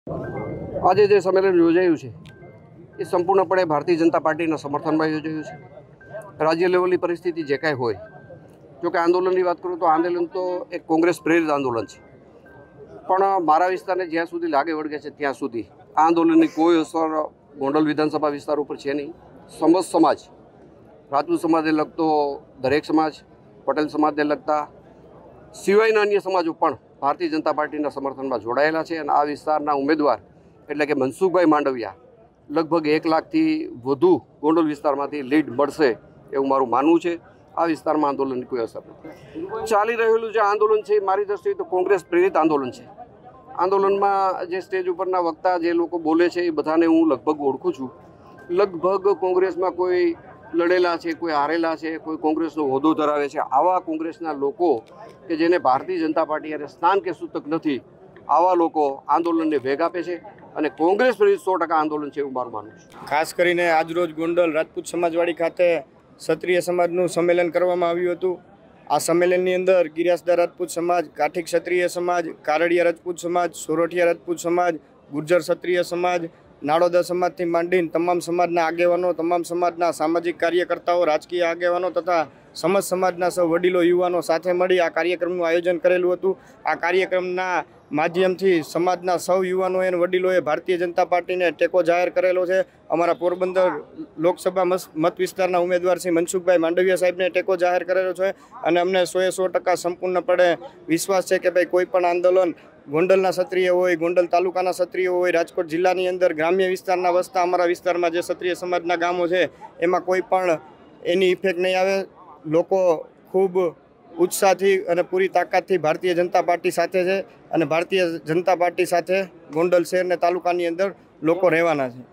આજે જે સંમેલન યોજાયું છે એ સંપૂર્ણપણે ભારતીય જનતા પાર્ટીના સમર્થનમાં યોજાયું છે। રાજ્ય લેવલની પરિસ્થિતિ જે કાંઈ હોય, જો કે આંદોલનની વાત કરું તો આંદોલન તો એક કોંગ્રેસ પ્રેરિત આંદોલન છે, પણ મારા વિસ્તારને જ્યાં સુધી લાગે વળગે છે ત્યાં સુધી આ આંદોલનની કોઈ અસર ગોંડલ વિધાનસભા વિસ્તાર ઉપર છે નહીં। સમસ્ત સમાજ, રાજપૂત સમાજને લગતો દરેક સમાજ, પટેલ સમાજને લગતા સિવાયના અન્ય સમાજો પણ ભારતીય જનતા પાર્ટીના સમર્થનમાં જોડાયેલા છે અને આ વિસ્તારના ઉમેદવાર એટલે કે મનસુખભાઈ માંડવિયા લગભગ 1 લાખથી વધુ ગોંડલ વિસ્તારમાંથી લીડ મળશે એવું મારું માનવું છે। આ વિસ્તારમાં આંદોલનની કોઈ અસર નથી। ચાલી રહેલું જે આંદોલન છે એ મારી દ્રષ્ટિએ તો કોંગ્રેસ પ્રેરિત આંદોલન છે। આંદોલનમાં જે સ્ટેજ ઉપરના વક્તા જે લોકો બોલે છે એ બધાને હું લગભગ ઓળખું છું। લગભગ કોંગ્રેસમાં કોઈ લડેલા છે, કોઈ હારેલા છે, કોઈ કોંગ્રેસનો હોદ્દો ધરાવે છે। આવા કોંગ્રેસના લોકો કે જેને ભારતીય જનતા પાર્ટી અને સ્થાન કે સૂતક નથી, આવા લોકો આંદોલનને વેગ આપે છે અને કોંગ્રેસ પ્રેરિત 100% આંદોલન છે એવું મારું માનવું છે। ખાસ કરીને આજરોજ ગોંડલ રાજપૂત સમાજવાડી ખાતે ક્ષત્રિય સમાજનું સંમેલન કરવામાં આવ્યું હતું। આ સંમેલનની અંદર ગિરિયાસદાર રાજપૂત સમાજ, કાઠી ક્ષત્રિય સમાજ, કારડિયા રાજપૂત સમાજ, સોરઠિયા રાજપૂત સમાજ, ગુર્જર ક્ષત્રિય સમાજ, નાડોદા સમાજથી માંડીને તમામ સમાજના આગેવાનો, તમામ સમાજના સામાજિક કાર્યકર્તાઓ, રાજકીય આગેવાનો તથા સમસ્ત સમાજના સૌ વડીલો, યુવાનો સાથે મળી આ કાર્યક્રમનું આયોજન કરેલું હતું। આ કાર્યક્રમના માધ્યમથી સમાજના સૌ યુવાનોએ અને વડીલોએ ભારતીય જનતા પાર્ટીને ટેકો જાહેર કરેલો છે। અમારા પોરબંદર લોકસભા મત વિસ્તારના ઉમેદવાર શ્રી મનસુખભાઈ માંડવિયા સાહેબને ટેકો જાહેર કરેલો છે અને અમને 100% સંપૂર્ણપણે વિશ્વાસ છે કે ભાઈ કોઈ પણ આંદોલન ગોંડલના ક્ષત્રિય હોય, ગોંડલ તાલુકાના ક્ષત્રિય હોય, રાજકોટ જિલ્લાની અંદર ગ્રામ્ય વિસ્તારના વસતા અમારા વિસ્તારમાં જે ક્ષત્રિય સમાજના ગામો છે એમાં કોઈ પણ એની ઇફેક્ટ નહીં આવે। લોકો ખૂબ ઉત્સાહથી અને પૂરી તાકાતથી ભારતીય જનતા પાર્ટી સાથે છે અને ભારતીય જનતા પાર્ટી સાથે ગોંડલ શહેર અને તાલુકાની અંદર લોકો રહેવાના છે।